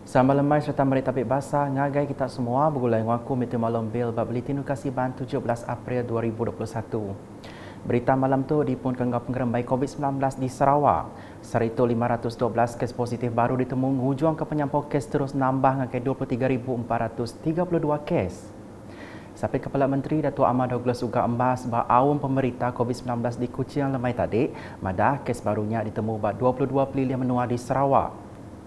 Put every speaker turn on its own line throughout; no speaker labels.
Sambal lemai serta merik tabik basah ngagai kita semua bergulai ngaku Meteor Malam Bil bab Belitin Nukasi Ban 17 April 2021. Berita malam tu dipun kenggap pengerembai COVID-19 di Sarawak. Seritu 512 kes positif baru ditemu hujung ke penyampau kes terus nambah ngagai 23,432 kes. Sampai Kepala Menteri Datuk Ahmad Douglas juga embas bahawa awam pemerintah COVID-19 di Kuching lemai tadi, madah kes barunya ditemu bab 22 pelilih menua di Sarawak.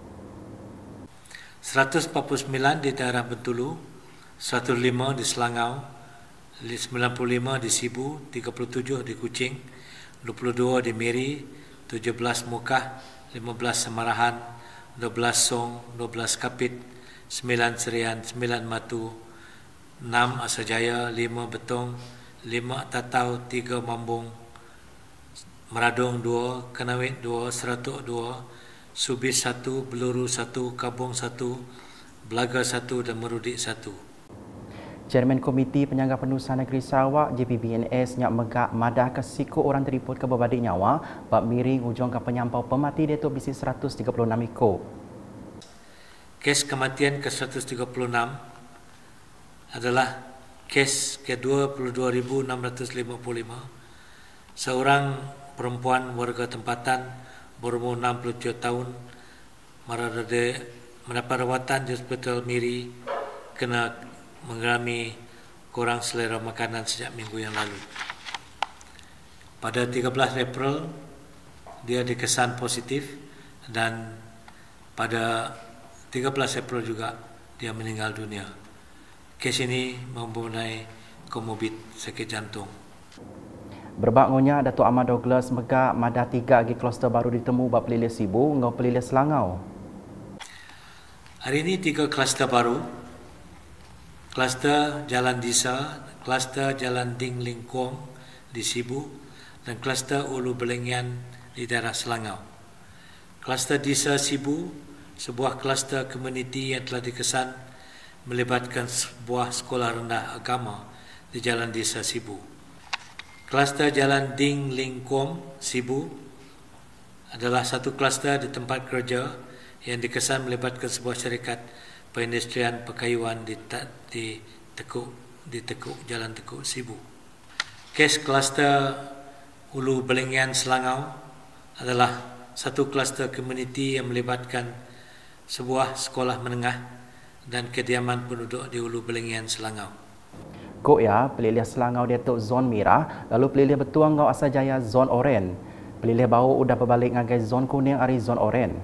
149 di daerah Bentulu, 105 di Selangau, 95 di Sibu, 37 di Kuching, 22 di Miri, 17 Mukah, 15 Semarahan, 12 Song, 12 Kapit, 9 Serian, 9 Matu, 6 Asajaya, 5 Betong, 5 Tatau, 3 Mambung, Meradong 2, Kenawit 2, Seratuk 2, Subis 1, Beluru 1, Kabung 1, Belaga 1 dan Merudik 1.
Chairman Komiti Penyangga Penurusan Negeri Sarawak JPBNS nyak megak madah ke siku orang teriput ke berbadik nyawa bab miring hujung ke penyampau pemati Datuk bisi 136 ekor.
Kes kematian ke-136 adalah kes ke-22,655. Seorang perempuan warga tempatan berumur 67 tahun mendapat rawatan di Hospital Miri kena mengalami kurang selera makanan sejak minggu yang lalu. Pada 13 April dia dikesan positif dan pada 13 April juga dia meninggal dunia. Kes ini mempunyai komorbid sakit jantung.
Berbakunya Datuk Ahmad Douglas megak madah 3 lagi kluster baru ditemu bab pelilih Sibu ngau pelilih Selangau.
Hari ini 3 kluster baru. Kluster Jalan Disa, kluster Jalan Ding Lingkong di Sibu dan kluster Ulu Belengian di daerah Selangau. Kluster Disa Sibu, sebuah kluster komuniti yang telah dikesan melibatkan sebuah sekolah rendah agama di Jalan Disa Sibu. Kluster Jalan Ding Lingkong Sibu adalah satu kluster di tempat kerja yang dikesan melibatkan sebuah syarikat perindustrian perkayuan di Tekuk Jalan Tekuk Sibu. Kes kluster Ulu Belengian Selangau adalah satu kluster komuniti yang melibatkan sebuah sekolah menengah dan kediaman penduduk di Ulu Belengian Selangau.
Kok ya, pelilih Selangau Datuk zon merah, lalu pelilih Betuang ngau Asajaya zon oren. Pelilih bau udah berbalik ngagai zon kuning ari zon oren.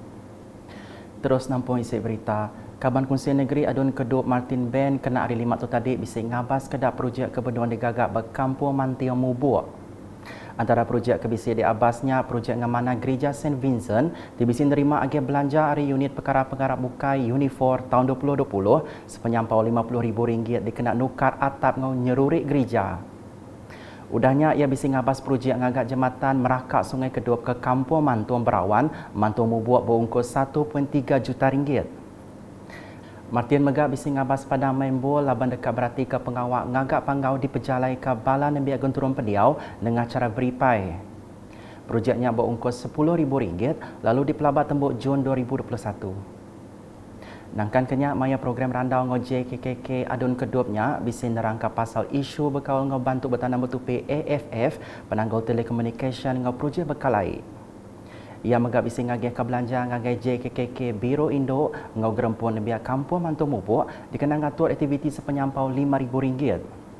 Terus nampung isi berita, Kaban Kunsian Negeri Adun Kedup Martin Ben kena hari 5 tu tadi bisa ngabas kedap projek kebeduan digagak berkampung Mantiong Mubuk. Antara projek kebisi di abasnya projek ngamana Gereja St. Vincent dibisi nerima agen belanja hari unit perkara penggarap bukai Unifor tahun 2020 sepenyampau RM50,000 dikena nukar atap ngau nyerurik gereja. Udahnya ia bisi ngabas projek ngagak jembatan merakak Sungai Kedup ke Kampung Mantuong Berawan, Mantuong Mubuk berungkus RM1.3 juta. Martin megak bisi ngabas padang main bol laban dekat berarti ke pengawak ngagak panggau di pejalai ke Bala Nembiak Genturun Pediau dengan cara beripai. Projeknya berungkus RM10,000 lalu dipelabat tembuk Jun 2021. Nangkan kenyak maya program randau ngojek KKK Adun Kedupnya bisi nerangka pasal isu bekal ngau bantu bertanam betupi AFF penanggul telekomunikasi ngau projek bekalai. Ia megak bisi ngagih ke belanja ngagai JKKK Biro Indo ngau gerempun biak Kampung Mantuong Mubuk dikenang ngatur aktiviti sepenyampau RM5,000.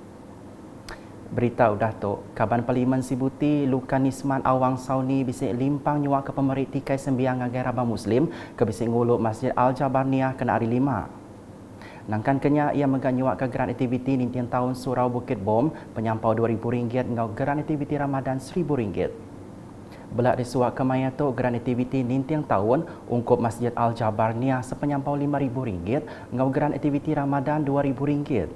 Berita udah tu, Kaban Parlimen Sibuti Lukan Nisman Awang Sauni bisi limpang nyuak ke pemerik tikai sembiang ngagai Rabah Muslim ke bisi nguluk Masjid Al-Jabarniah kena hari 5. Nangkan kenya ia megak nyuak ke geran aktiviti nintian tahun Surau Bukit Bom penyampau RM2,000 ngau geran aktiviti Ramadan RM1,000. Belak disuak ke maya tu geran aktiviti nintiang tahun ungkup Masjid Al-Jabarniah sepenyampau RM5,000 ngau geran aktiviti Ramadan RM2,000.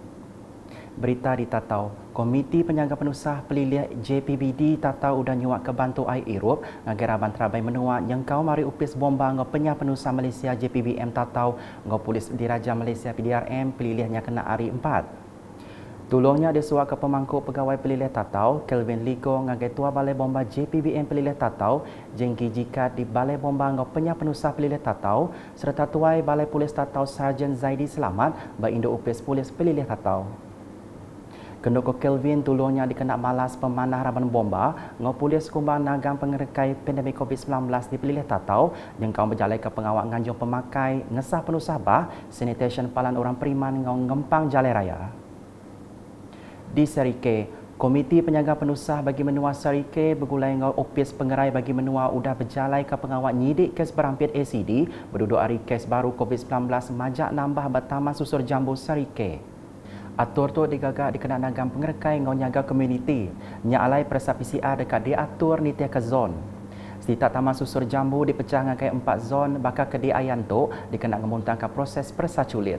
Berita ditatau, Komiti Penyangga Penusah Pelilih JPBD tatau udah nyuak ke bantu air Eroph ngagai raban terabai menua yang kau mari upis bomba ngau penyah penusah Malaysia JPBM tatau ngau polis diraja Malaysia PDRM pelilihnya kena hari 4. Tolongnya disuak ke pemangku pegawai pelilih tatau, Kelvin Ligo ngagai tua Balai Bomba JPBN pelilih tatau, Jengki Jikat di Balai Bomba ngau penyapnusah pelilih tatau, serta tuai Balai Polis Tatau Sarjan Zaidi Selamat, ba Indo Upis Polis pelilih tatau. Kendoko Kelvin tolongnya dikenak malas pemanah raban bomba, ngau polis kumbang nagang pengerekai pandemik COVID-19 di pelilih tatau, yang kau berjalai ke pengawak nganjung pemakai, ngesah penusah bah, sanitation palan orang periman ngau ngempang jalai raya. Di Serike, Komiti Penjaga Penusah bagi Menua Serike bergulai ngau opis pengerai bagi menua udah berjalai ke pengawak nyidik kes berampit ACD berduduk hari kes baru COVID-19 majak nambah bertaman susur jambu Serike. Atur tu digagak dikenak nagam pengerekai ngau nyaga komuniti. Nyalai persa PCR dekat diatur nitia ke zon. Setiap taman susur jambu dipecah ngakai 4 zon bakal ke diayan tu dikenak ngemuntangkan proses persa culit.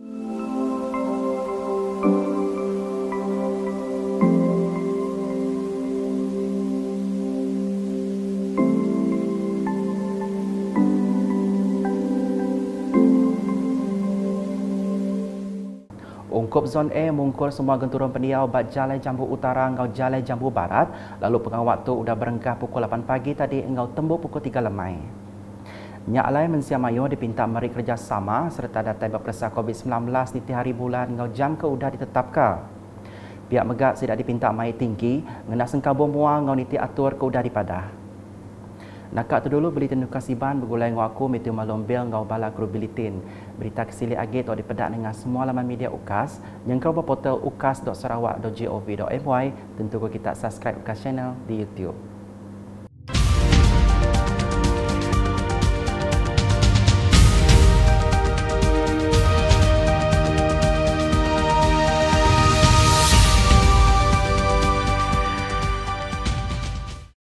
Ungkup Zon A mungkur semua genturun pendiau bat Jalai Jambu Utara ngau Jalai Jambu Barat, lalu pengawak tu udah berengkah pukul 8 pagi tadi ngau tembuk pukul 3 lemai. Nyak Alai Mensia Mayo dipinta mari kerjasama serta datai berpersa COVID-19 di hari bulan ngau jam ke udah ditetapkan. Pihak megak tidak dipinta mai tinggi, ngena sengkabur muang ngau niti atur ke udah dipadah. Nakak tu dulu beli tendukan siban bergulai ngau aku Meteor Malombil ngau bala kru bilitin. Berita kesili agi tu dipedak dengan semua laman media UKAS. Yang kau berportal ukas.sarawak.gov.my. Tentu kita subscribe UKAS channel di YouTube.